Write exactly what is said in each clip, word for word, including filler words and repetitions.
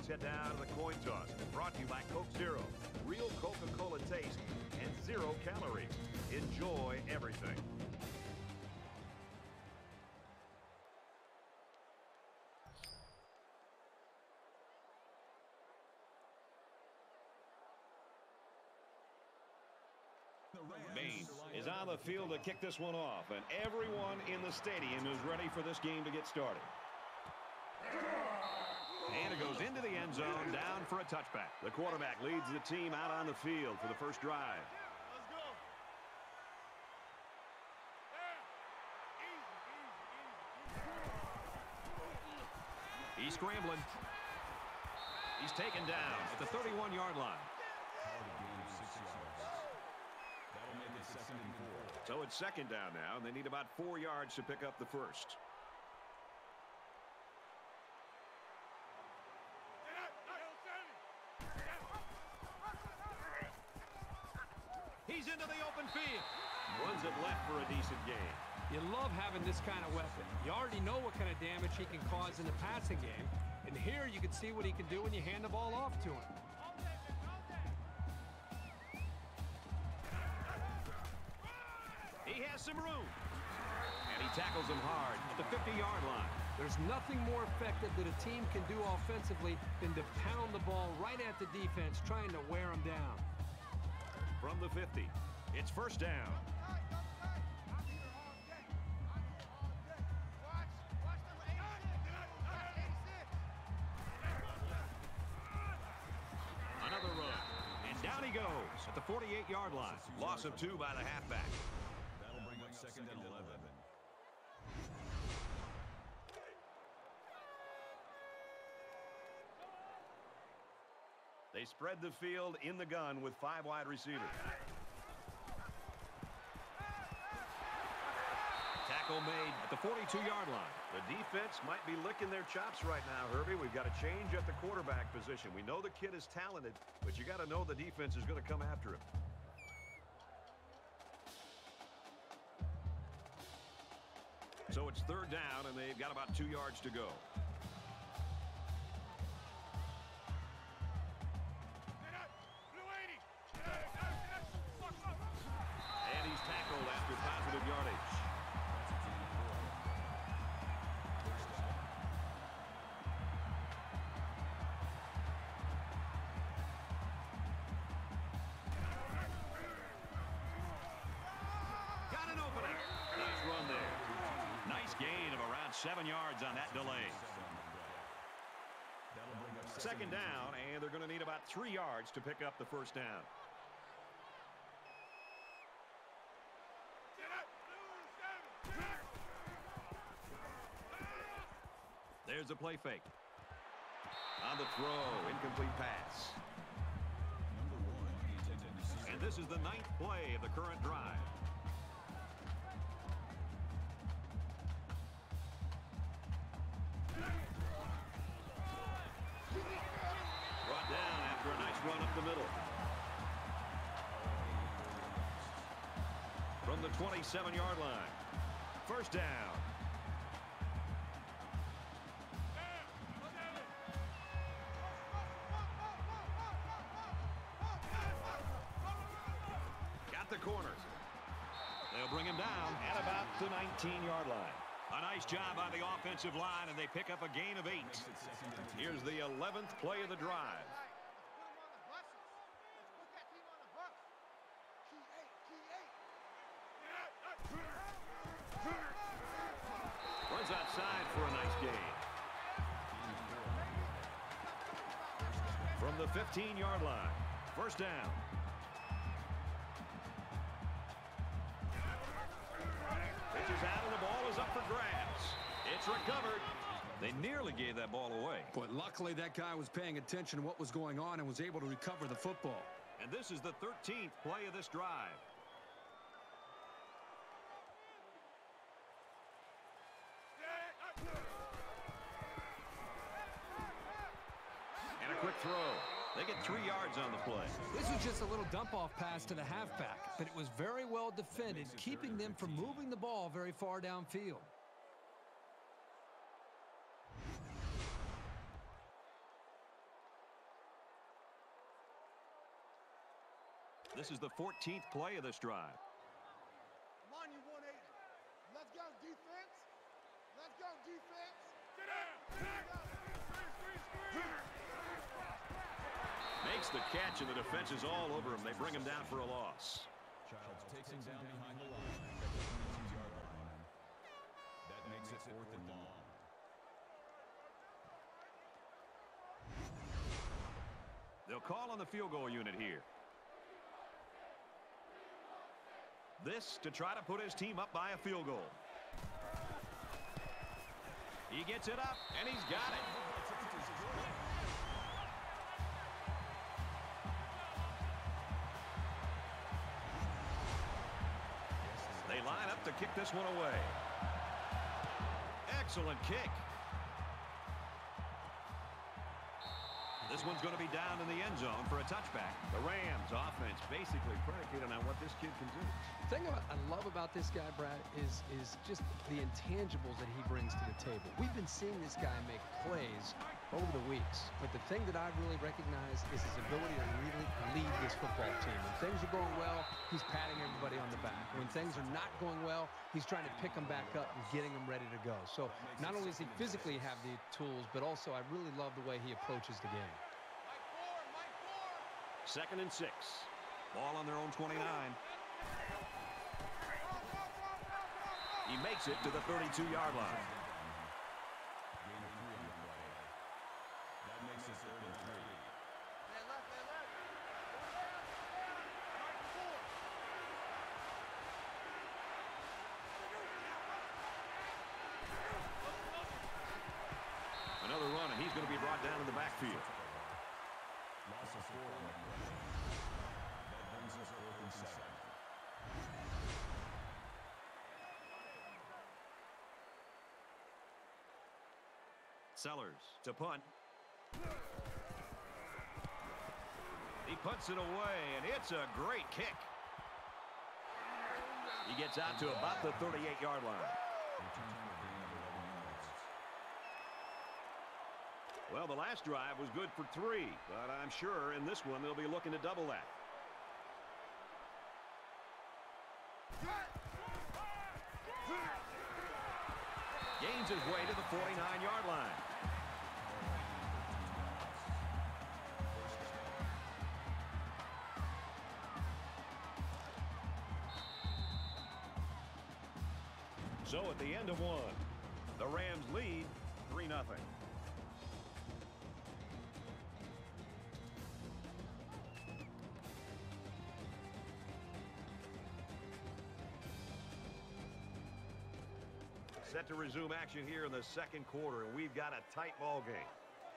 let's head down to the coin toss. Brought to you by Coke Zero. Real Coca-Cola taste and zero calories. Enjoy everything. Mayde is on the field to kick this one off, and everyone in the stadium is ready for this game to get started. And it goes into the end zone, down for a touchback. The quarterback leads the team out on the field for the first drive. Let's go. He's scrambling. He's taken down at the thirty-one yard line. So it's second down now, and they need about four yards to pick up the first. He's into the open field. Runs it left for a decent gain. You love having this kind of weapon. You already know what kind of damage he can cause in the passing game. And here you can see what he can do when you hand the ball off to him. He has some room. And he tackles him hard at the fifty yard line. There's nothing more effective that a team can do offensively than to pound the ball right at the defense, trying to wear them down. From the fifty, it's first down. Another run. And down he goes at the forty-eight yard line. Loss of two by the halfback. That'll bring up second and eleven. They spread the field in the gun with five wide receivers. Tackle made at the forty-two yard line. The defense might be licking their chops right now, Herbie. We've got a change at the quarterback position. We know the kid is talented, but you got to know the defense is going to come after him. So it's third down, and they've got about two yards to go. And he's tackled after positive yardage. Got an opening. Nice run there. Nice gain of around seven yards on that delay. Second down, and they're going to need about three yards to pick up the first down. There's a play fake. On the throw, incomplete pass. And this is the ninth play of the current drive. Brought down after a nice run up the middle. From the twenty-seven yard line. First down. Got the corners. They'll bring him down at about the nineteen yard line. A nice job on the offensive line, and they pick up a gain of eight. Here's the eleventh play of the drive. Runs outside for a nice gain. From the fifteen yard line. First down. Pitches out, and the ball is up for grabs. It's recovered. They nearly gave that ball away. But luckily that guy was paying attention to what was going on and was able to recover the football. And this is the thirteenth play of this drive. And a quick throw. They get three yards on the play. This was just a little dump-off pass to the halfback, but it was very well defended, keeping them from moving the ball very far downfield. This is the fourteenth play of this drive. Come on, you one eighty. Let's go, defense. Let's go, defense. Get out. Makes the catch, and the defense is all over him. They bring him down for a loss. Childs takes him down behind the line. That makes it fourth and long. They'll call on the field goal unit here. This to try to put his team up by a field goal. He gets it up, and he's got it. They line up to kick this one away. Excellent kick. This one's going to be down in the end zone for a touchback. The Rams offense basically predicated on what this kid can do. The thing I love about this guy, Brad, is, is just the intangibles that he brings to the table. We've been seeing this guy make plays over the weeks, but the thing that I really recognize is his ability to really lead this football team. When things are going well, he's patting everybody on the back. When things are not going well, he's trying to pick them back up and getting them ready to go. So not only does he physically have the tools, but also I really love the way he approaches the game. Second and six. Ball on their own twenty-nine. He makes it to the thirty-two yard line. That makes it third and three. Another run, and he's going to be brought down in the backfield. Loss of four on the pressure. That brings us fourth and seven. Sellers to punt. He punts it away, and it's a great kick. He gets out to about the thirty-eight yard line. Well, the last drive was good for three, but I'm sure in this one they'll be looking to double that. Gains his way to the forty-nine yard line. So at the end of one, the Rams lead three nothing. Set to resume action here in the second quarter, and we've got a tight ball game.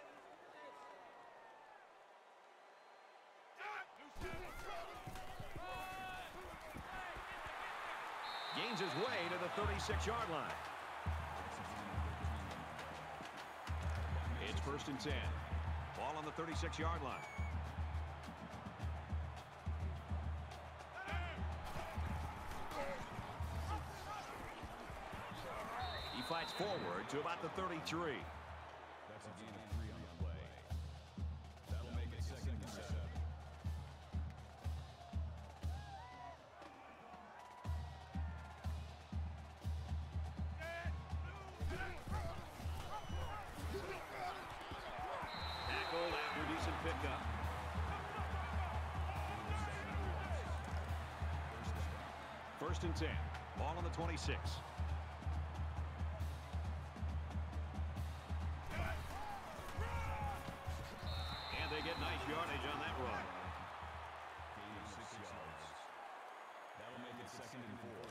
Gains his way to the thirty-six yard line. It's first and ten. Ball on the thirty-six yard line. He fights forward to about the thirty-three. That's a gain of three on the play. That'll make it second and seven. Tackled after a decent pickup. First and ten. Ball on the twenty-six. And they get nice yardage on that run. Gain of six yards. That'll make it second and four.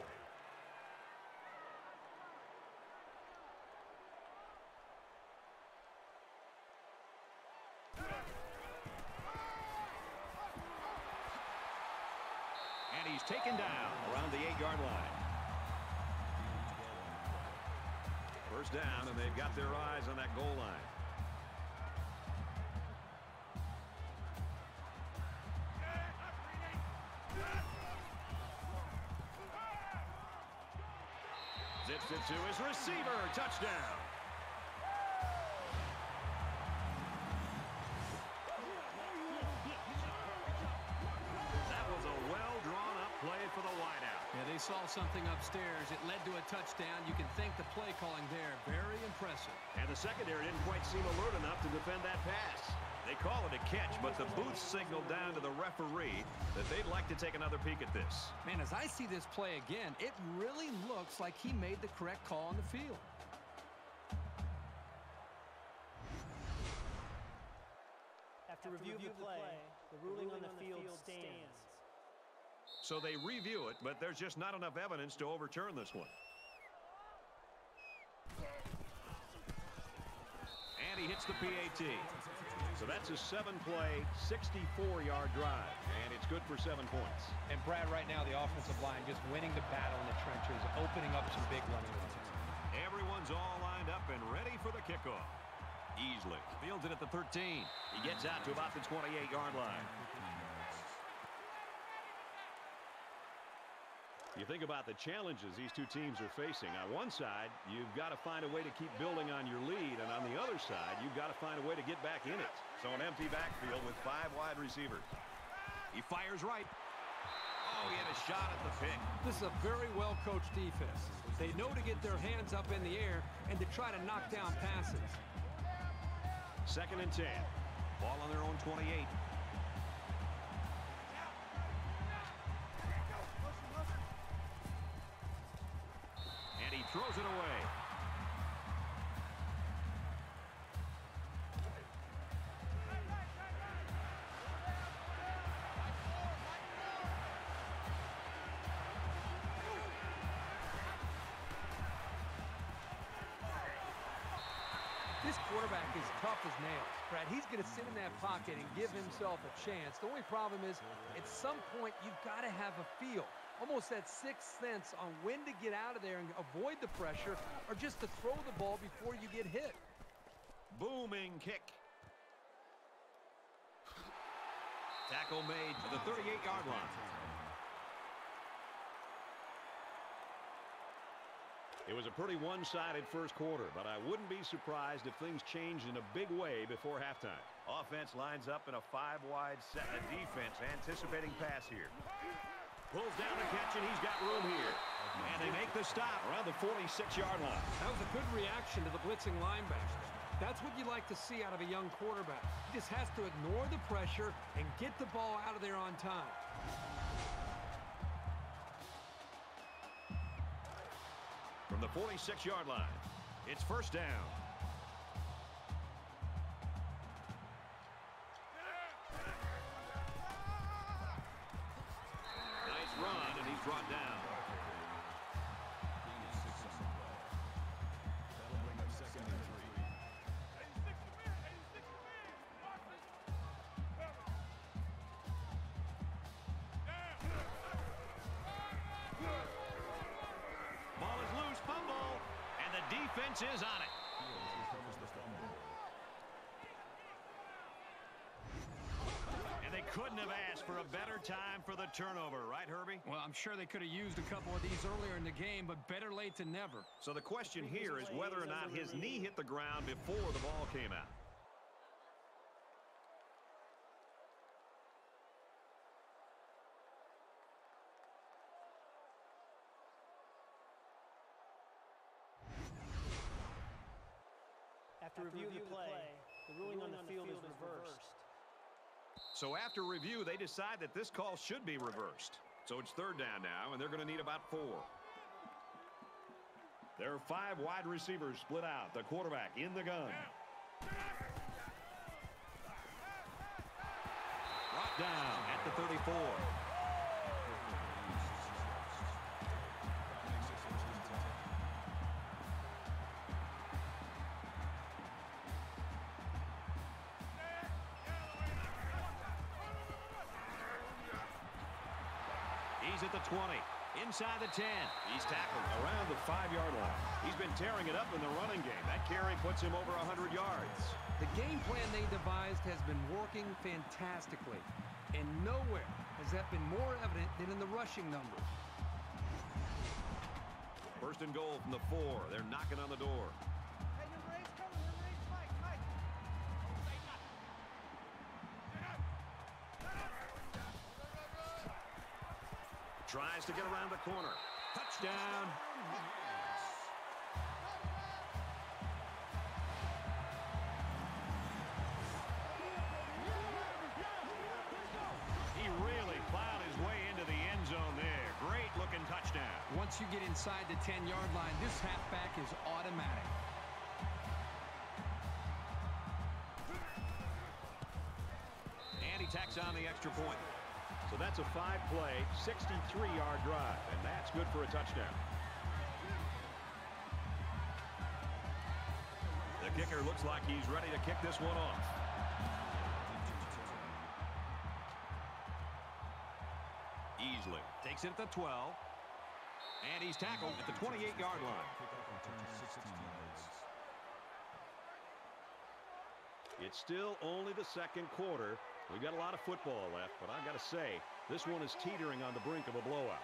And he's taken down around the eight yard line. First down, and they've got their eyes on that goal line. Zips it to his receiver. Touchdown. That was a They saw something upstairs. It led to a touchdown. You can thank the play calling there. Very impressive. And the secondary didn't quite seem alert enough to defend that pass. They call it a catch, but the booth signaled down to the referee that they'd like to take another peek at this. Man, as I see this play again, it really looks like he made the correct call on the field. After review of the play, the ruling on the field stands. So they review it, but there's just not enough evidence to overturn this one. And he hits the P A T. So that's a seven-play, sixty-four yard drive, and it's good for seven points. And Brad, right now, the offensive line just winning the battle in the trenches, opening up some big running lanes. Everyone's all lined up and ready for the kickoff. Easily fields it at the thirteen. He gets out to about the twenty-eight yard line. You think about the challenges these two teams are facing. On one side, you've got to find a way to keep building on your lead, and on the other side, you've got to find a way to get back in it. So an empty backfield with five wide receivers. He fires right. Oh, he had a shot at the pick. This is a very well-coached defense. They know to get their hands up in the air and to try to knock down passes. Second and ten. Ball on their own twenty-eight. And he throws it away. This quarterback is tough as nails. Brad, he's going to sit in that pocket and give himself a chance. The only problem is, at some point, you've got to have a feel. Almost that sixth sense on when to get out of there and avoid the pressure, or just to throw the ball before you get hit. Booming kick. Tackle made to the thirty-eight yard line. It was a pretty one-sided first quarter, but I wouldn't be surprised if things changed in a big way before halftime. Offense lines up in a five-wide set. A defense anticipating pass here. Pulls down the catch, and he's got room here. And they make the stop around the forty-six yard line. That was a good reaction to the blitzing linebackers. That's what you like to see out of a young quarterback. He just has to ignore the pressure and get the ball out of there on time. From the forty-six yard line, it's first down. Nice run, and he's brought down. That'll bring up second and three. Ball is loose, fumble, and the defense is on it. Recovers the fumble. And they couldn't have asked for a better time for the turnover, right, Herbie? Well, I'm sure they could have used a couple of these earlier in the game, but better late than never. So the question here is whether or not his knee hit the ground before the ball came out. After review of the play, the ruling on the field is reversed. So after review, they decide that this call should be reversed. So it's third down now, and they're going to need about four. There are five wide receivers split out. The quarterback in the gun. Brought down at the thirty-four. He's at the twenty. Inside the ten. He's tackled around the five yard line. He's been tearing it up in the running game. That carry puts him over one hundred yards. The game plan they devised has been working fantastically. And nowhere has that been more evident than in the rushing numbers. First and goal from the four. They're knocking on the door. Hey, number eight's coming. Number eight's Mike. Mike. Tries to get around the corner. Touchdown. He really plowed his way into the end zone there. Great looking touchdown. Once you get inside the ten-yard line, this halfback is automatic. And he tacks on the extra point. So that's a five-play, sixty-three yard drive, and that's good for a touchdown. The kicker looks like he's ready to kick this one off. Easily takes it at the twelve. And he's tackled at the twenty-eight yard line. It's still only the second quarter. We've got a lot of football left, but I've got to say, this one is teetering on the brink of a blowout.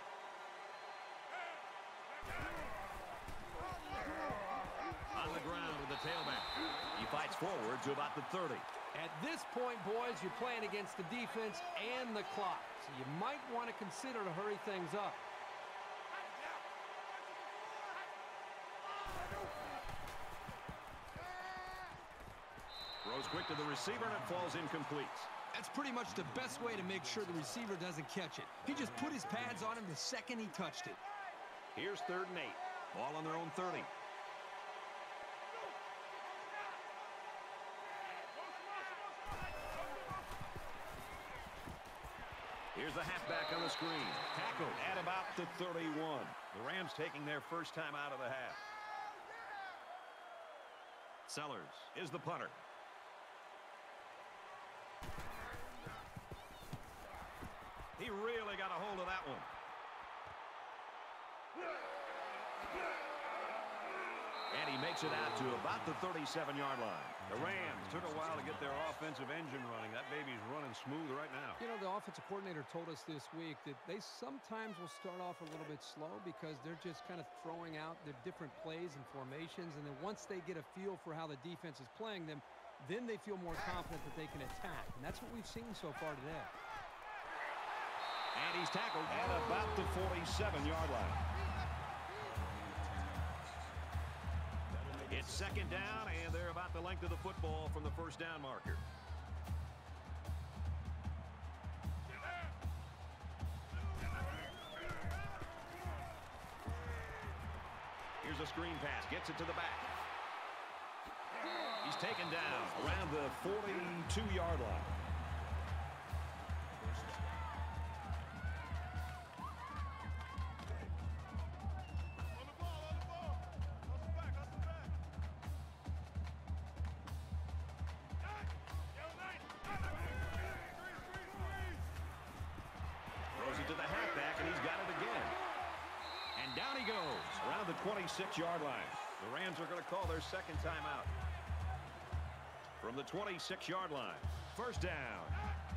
On the ground with the tailback. He fights forward to about the thirty. At this point, boys, you're playing against the defense and the clock, so you might want to consider to hurry things up. Throws quick to the receiver, and it falls incomplete. That's pretty much the best way to make sure the receiver doesn't catch it. He just put his pads on him the second he touched it. Here's third and eight. Ball on their own thirty. Here's the halfback on the screen. Tackled at about the thirty-one. The Rams taking their first time out of the half. Sellers is the punter. He really got a hold of that one. And he makes it out to about the thirty-seven yard line. The Rams took a while to get their offensive engine running. That baby's running smooth right now. You know, the offensive coordinator told us this week that they sometimes will start off a little bit slow because they're just kind of throwing out their different plays and formations, and then once they get a feel for how the defense is playing them, then they feel more confident that they can attack. And that's what we've seen so far today. And he's tackled at about the forty-seven yard line. It's second down, and they're about the length of the football from the first down marker. Here's a screen pass. Gets it to the back. He's taken down around the forty-two yard line. twenty-six yard line. The Rams are going to call their second timeout. From the twenty-six yard line. First down.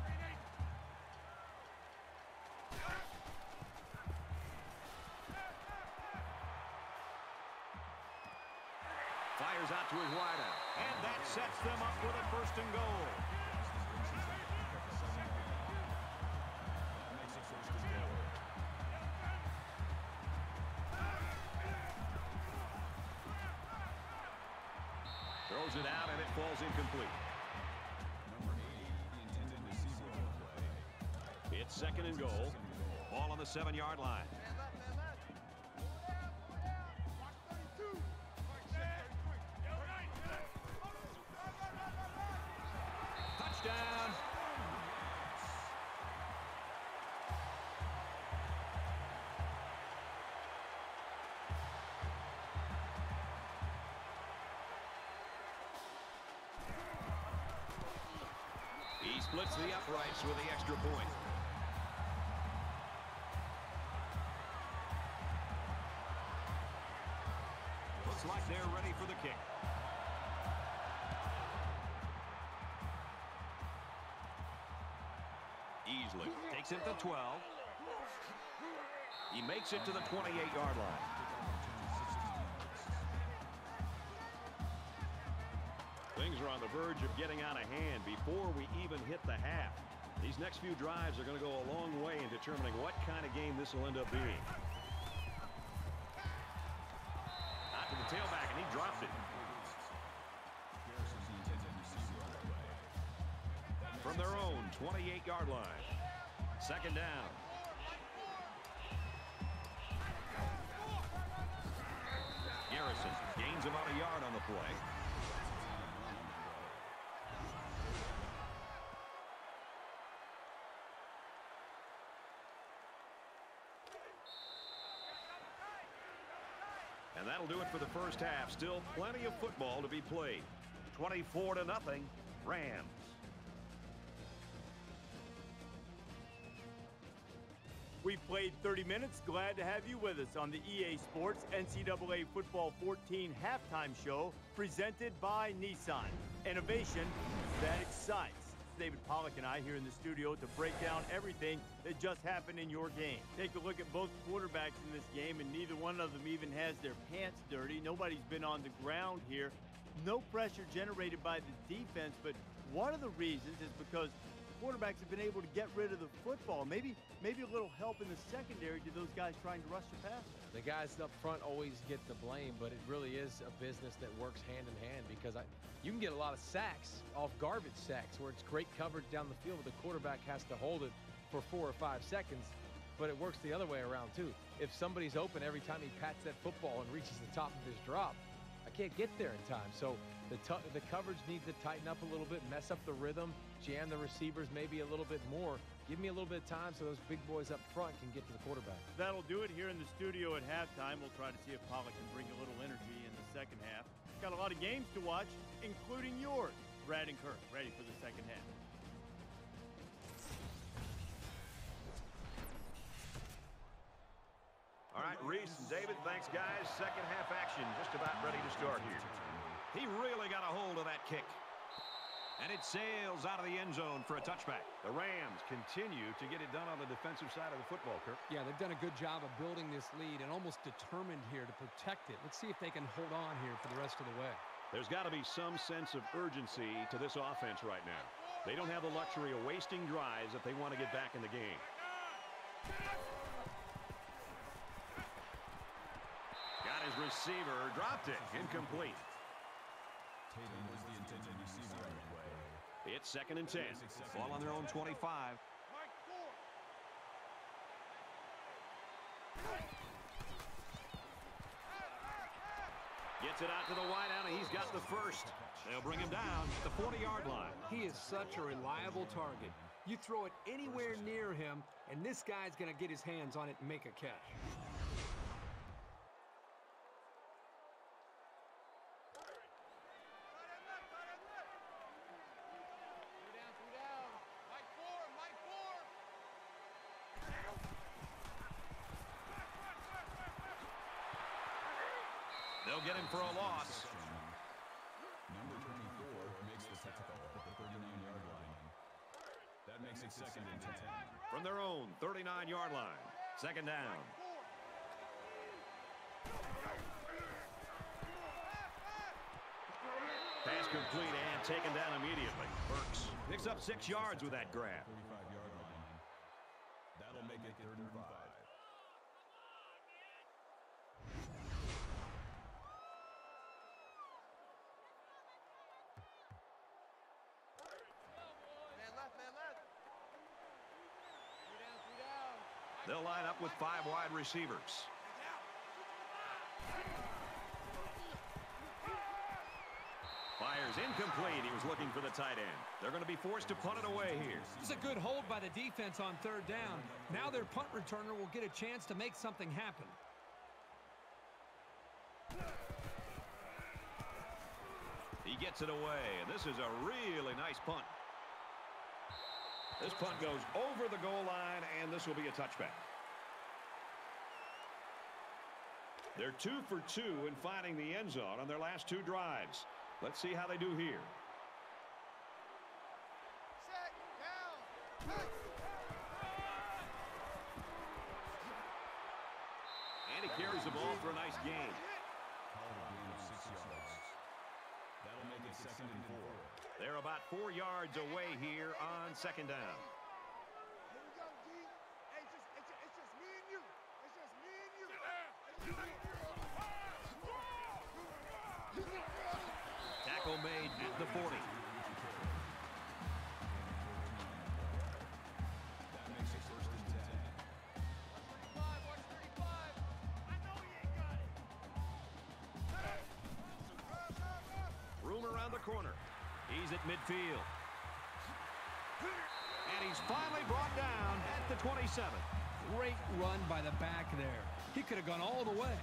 Fires out to his wideout. And that sets them up with a first and goal. Throws it out, and it falls incomplete. Number eighty, the intended receiver on the play. It's second and goal. Ball on the seven yard line. Touchdown. He splits the uprights with the extra point. Looks like they're ready for the kick. Easily takes it to twelve. He makes it to the twenty-eight yard line. Things are on the verge of getting out of hand before we even hit the half. These next few drives are going to go a long way in determining what kind of game this will end up being. Out to the tailback, and he dropped it. From their own twenty-eight yard line. Second down. Garrison gains about a yard on the play. And that'll do it for the first half. Still plenty of football to be played. twenty-four to nothing, Rams. We played thirty minutes. Glad to have you with us on the E A Sports N C double A Football fourteen halftime show presented by Nissan. Innovation that excites. David Pollack and I here in the studio to break down everything that just happened in your game. Take a look at both quarterbacks in this game, and neither one of them even has their pants dirty. Nobody's been on the ground here. No pressure generated by the defense, but one of the reasons is because quarterbacks have been able to get rid of the football. Maybe maybe a little help in the secondary to those guys trying to rush the passer. The guys up front always get the blame, but it really is a business that works hand in hand because I, you can get a lot of sacks off garbage sacks where it's great coverage down the field, but the quarterback has to hold it for four or five seconds, but it works the other way around too. If somebody's open every time he pats that football and reaches the top of his drop, I can't get there in time. So the, the coverage needs to tighten up a little bit, mess up the rhythm, jam the receivers maybe a little bit more. Give me a little bit of time so those big boys up front can get to the quarterback. That'll do it here in the studio at halftime. We'll try to see if Pollack can bring a little energy in the second half. Got a lot of games to watch, including yours. Brad and Kirk ready for the second half. All right, Reese and David, thanks, guys. Second half action just about ready to start here. He really got a hold of that kick. And it sails out of the end zone for a touchback. The Rams continue to get it done on the defensive side of the football, Kirk. Yeah, they've done a good job of building this lead and almost determined here to protect it. Let's see if they can hold on here for the rest of the way. There's got to be some sense of urgency to this offense right now. They don't have the luxury of wasting drives if they want to get back in the game. Got his receiver, dropped it, incomplete. Tatum was the intended receiver on the way. It's second and ten. Ball on their own twenty-five. Gets it out to the wideout, and he's got the first. They'll bring him down at the forty-yard line. He is such a reliable target. You throw it anywhere near him, and this guy's going to get his hands on it and make a catch. They'll get him for a loss. Number twenty-four makes the tackle at the thirty-nine yard line. That makes it second and ten. From their own thirty-nine yard line. Second down. Pass complete and taken down immediately. Burks picks up six yards with that grab. thirty-five yard line. That'll make it third and five. They'll line up with five wide receivers. Fires incomplete. He was looking for the tight end. They're going to be forced to punt it away here. It's a good hold by the defense on third down. Now their punt returner will get a chance to make something happen. He gets it away, and this is a really nice punt. This punt goes over the goal line, and this will be a touchback. They're two for two in finding the end zone on their last two drives. Let's see how they do here. Set, down, hey. And he carries the ball for a nice gain. Called a gain of six yards. That'll make it second and four. They're about four yards away here on second down. made at the forty. That makes it first and ten. Room around the corner. He's at midfield. And he's finally brought down at the twenty-seven. Great run by the back there. He could have gone all the way.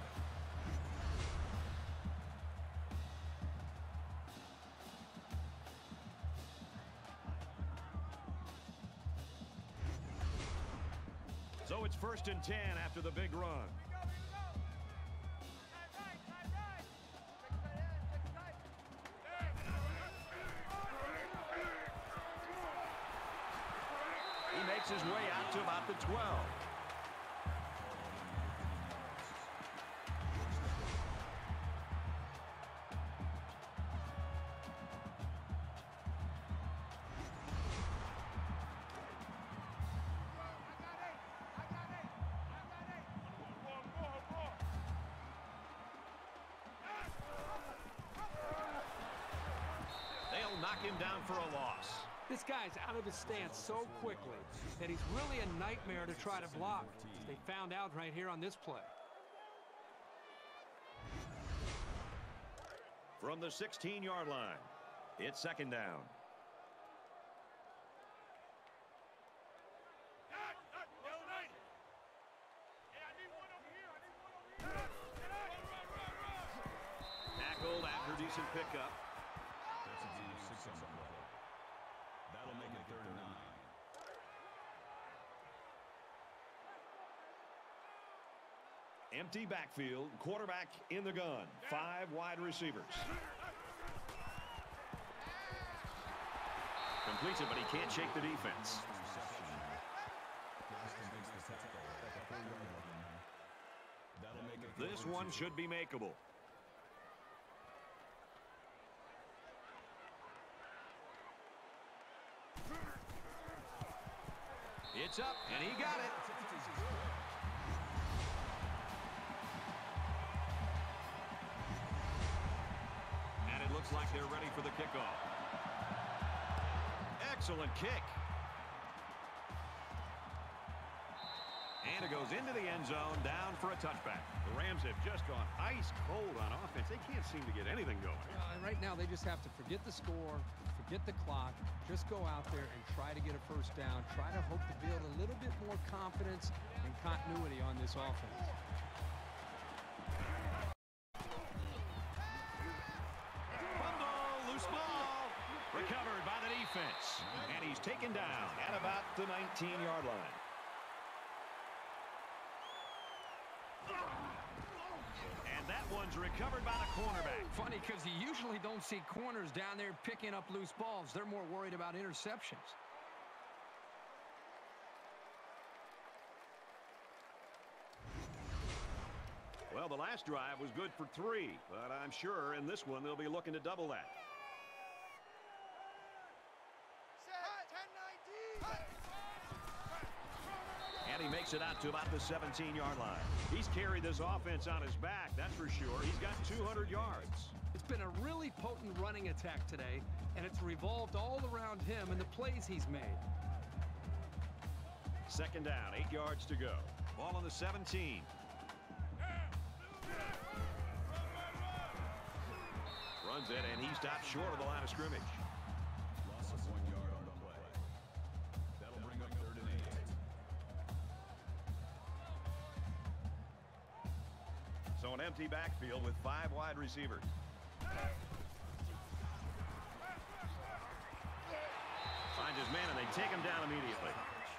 So it's first and ten after the big run. He makes his way out to about the twelve. They'll knock him down for a loss. This guy's out of his stance so quickly that he's really a nightmare to try to block. They found out right here on this play. From the sixteen-yard line, it's second down. Tackled after decent pickup. That's a gain of six on the play. That'll make it third and nine. Empty backfield, quarterback in the gun, five wide receivers. Completes it, but he can't shake the defense. This one should be makeable. It's up, and he got it. And it looks like they're ready for the kickoff. Excellent kick. And it goes into the end zone, down for a touchback. The Rams have just gone ice cold on offense. They can't seem to get anything going. Uh, right now, they just have to forget the score, forget the clock, just go out there and try to get a first down, try to hope to build a little bit more confidence and continuity on this offense. Fumble, loose ball, recovered by the defense. And he's taken down at about the nineteen-yard line. And that one's recovered by the cornerback. Funny, because you usually don't see corners down there picking up loose balls. They're more worried about interceptions. Well, the last drive was good for three, but I'm sure in this one they'll be looking to double that. And he makes it out to about the seventeen-yard line. He's carried this offense on his back, that's for sure. He's got two hundred yards. It's been a really potent running attack today, and it's revolved all around him and the plays he's made. Second down, eight yards to go. Ball on the seventeen. Runs it, and he stops short of the line of scrimmage. Loss of one yard on the play. That'll bring up third and eight. So an empty backfield with five wide receivers. Finds his man, and they take him down immediately.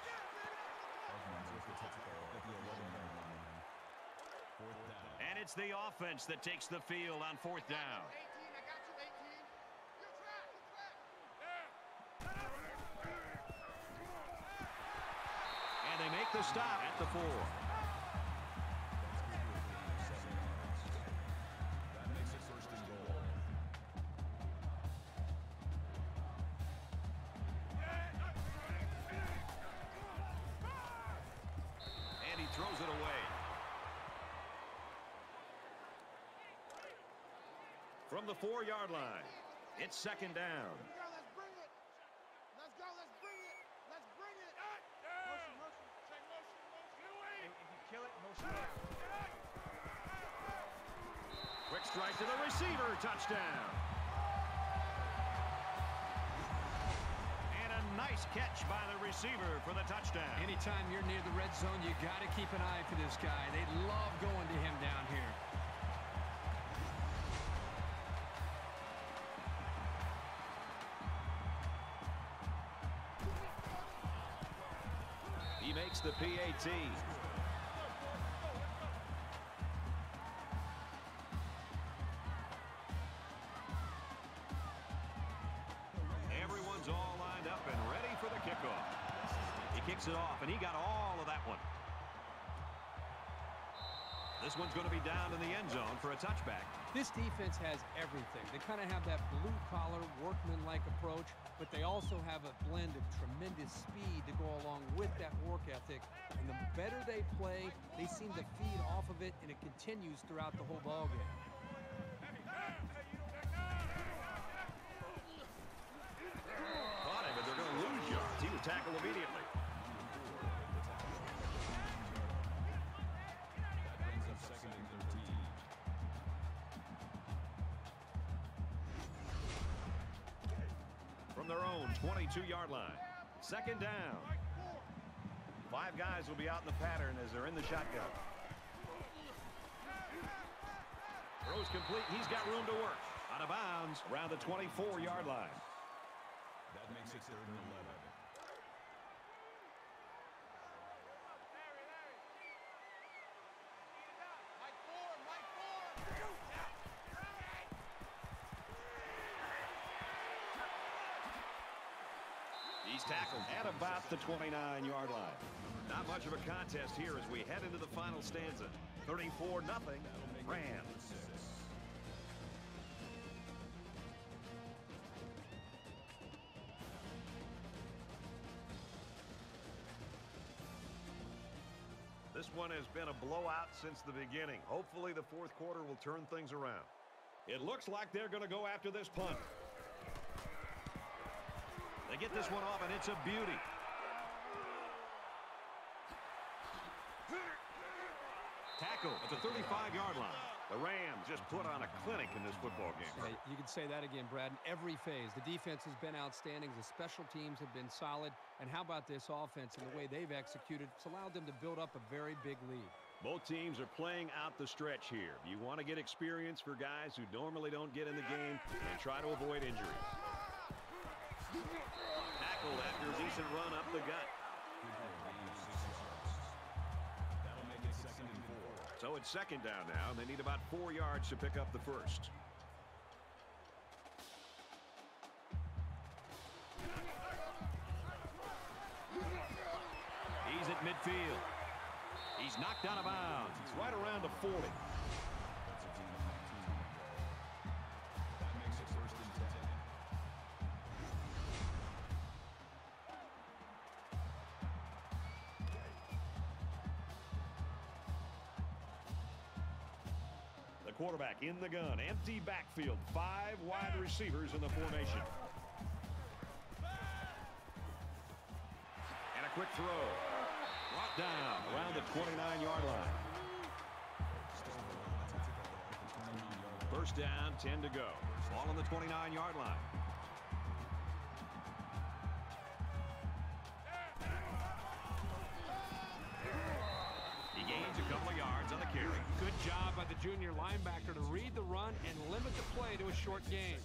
And it's the offense that takes the field on fourth down. And they make the stop at the four. That makes it first and goal. And he throws it away. From the four-yard line, It's second down. Let's go, let's bring it. Let's go, let's bring it. Let's bring it. Motion, motion. Check motion, motion. If you kill it, motion down. Quick strike to the receiver. Touchdown. And a nice catch by the receiver for the touchdown. Anytime you're near the red zone, you got to keep an eye for this guy. They love going to him down here. He makes the P A T. Everyone's all lined up and ready for the kickoff. He kicks it off, and he got all of that one. This one's going to be down in the end zone for a touchback. This defense has everything. They kind of have that blue-collar, workman-like approach, but they also have a blend of tremendous speed to go along with that work ethic. And the better they play, they seem to feed off of it, and it continues throughout the whole ballgame. Caught him, but they're going to lose yards. He was tackled immediately. From their own twenty-two yard line. Second down. Five guys will be out in the pattern as they're in the shotgun. Throws complete. He's got room to work. Out of bounds around the twenty-four yard line. That makes it third and eleven. He's tackled at about the twenty-nine yard line. Not much of a contest here as we head into the final stanza. thirty-four nothing Rams. This one has been a blowout since the beginning. Hopefully the fourth quarter will turn things around. It looks like they're going to go after this punt. They get this one off, and it's a beauty. Tackle at the thirty-five yard line. The Rams just put on a clinic in this football game. Yeah, you can say that again, Brad. In every phase, the defense has been outstanding. The special teams have been solid. And how about this offense and the way they've executed? It's allowed them to build up a very big lead. Both teams are playing out the stretch here. You want to get experience for guys who normally don't get in the game and try to avoid injuries. Tackled after a decent run up the gut. That'll make it second and four. So it's second down now, and they need about four yards to pick up the first. He's at midfield. He's knocked out of bounds. He's right around the forty. That makes it first and ten. The quarterback in the gun. Empty backfield. Five wide receivers in the formation. And a quick throw. Brought down around the twenty-nine yard line. First down, ten to go. Ball on the twenty-nine yard line. He gains a couple of yards on the carry. Good job by the junior linebacker to read the run and limit the play to a short gain.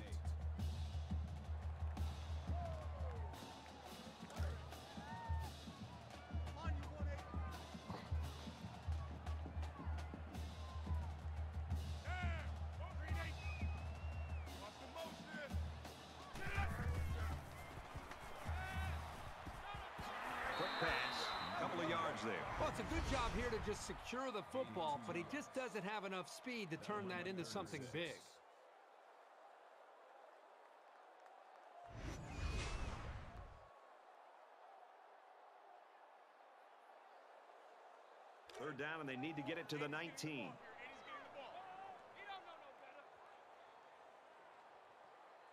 Well, it's a good job here to just secure the football, but he just doesn't have enough speed to turn that into something big. Third down, and they need to get it to the nineteen.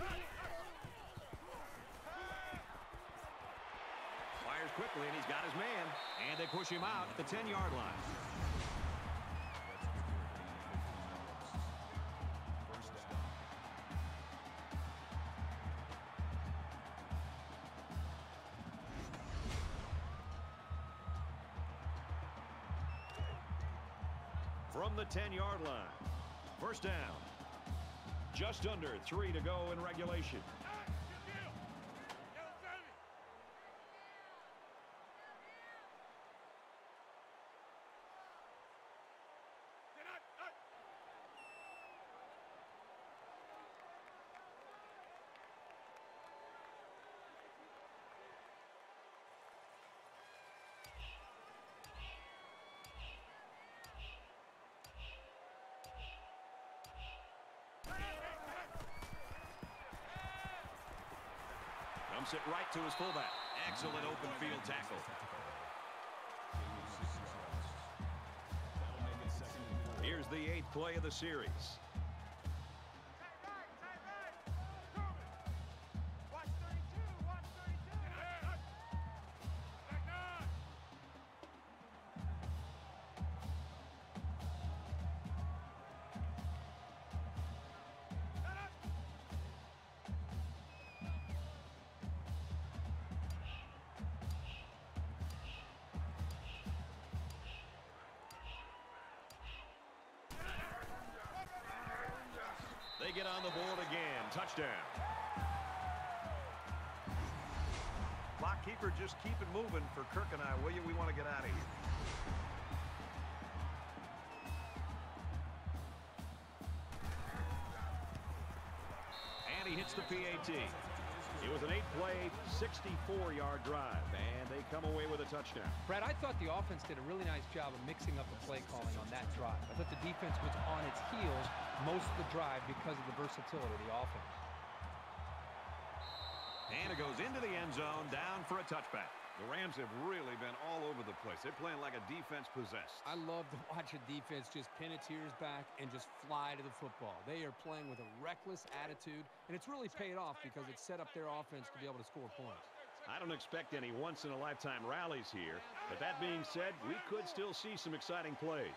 Fires quickly, and he's got his man. And they push him out at the ten-yard line. From the ten-yard line. First down. Just under three to go in regulation. Dumps it right to his fullback. Excellent open field tackle. Here's the eighth play of the series. They get on the board again. Touchdown. Clock keeper, just keep it moving for Kirk and I, will you? We want to get out of here. And he hits the P A T. It was an eight-play, sixty-four yard drive, and they come away with a touchdown. Brad, I thought the offense did a really nice job of mixing up the play calling on that drive. I thought the defense was on its heels most of the drive because of the versatility of the offense. And it goes into the end zone, down for a touchback. The Rams have really been all over the place. They're playing like a defense possessed. I love to watch a defense just pin its ears back and just fly to the football. They are playing with a reckless attitude, and it's really paid off because it set up their offense to be able to score points. I don't expect any once-in-a-lifetime rallies here, but that being said, we could still see some exciting plays.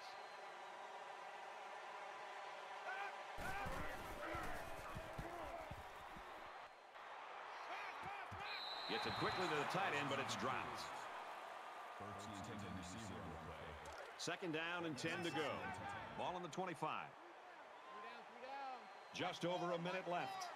Gets it quickly to the tight end, but it's dropped. Second down and ten to go. Ball on the twenty-five. Just over a minute left.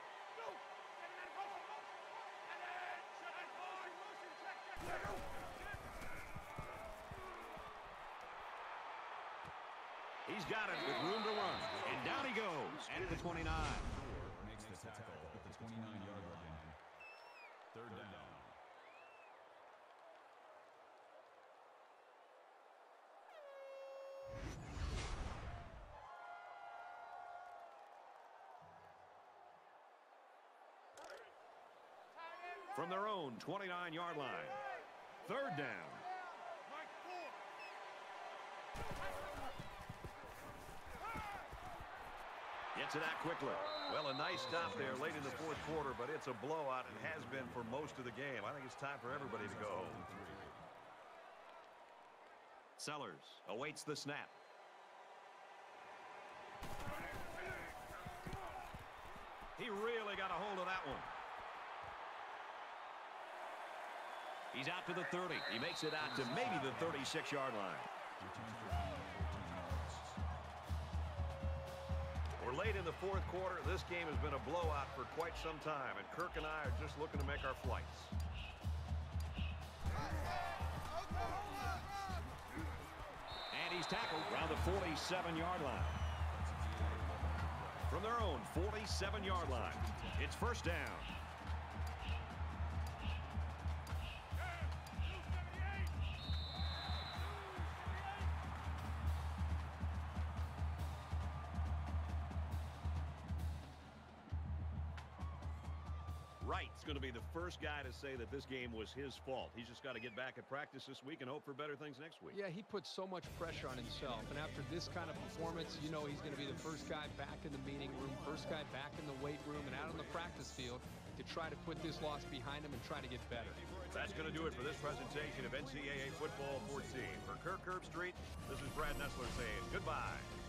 He's got it with room to run. And down he goes at the twenty-nine. Makes the tackle at the twenty-nine yard line. Third down. From their own twenty-nine yard line. Third down. Gets it out quickly. Well, a nice stop there late in the fourth quarter, but it's a blowout and has been for most of the game. I think it's time for everybody to go home. Sellers awaits the snap. He really got a hold of that one. He's out to the thirty. He makes it out to maybe the thirty-six yard line. We're late in the fourth quarter. This game has been a blowout for quite some time, and Kirk and I are just looking to make our flights. And he's tackled around the forty-seven yard line. From their own forty-seven yard line, it's first down. Wright's going to be the first guy to say that this game was his fault. He's just got to get back at practice this week and hope for better things next week. Yeah, he puts so much pressure on himself, and after this kind of performance, you know he's going to be the first guy back in the meeting room, first guy back in the weight room and out on the practice practice field to try to put this loss behind them and try to get better. That's going to do it for this presentation of N C double A Football fourteen. For Kirk Herbstreit, this is Brad Nessler saying goodbye.